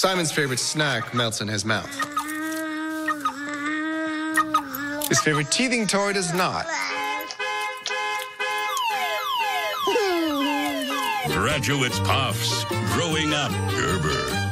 Simon's favorite snack melts in his mouth. His favorite teething toy does not. Graduates Puffs. Growing up, Gerber.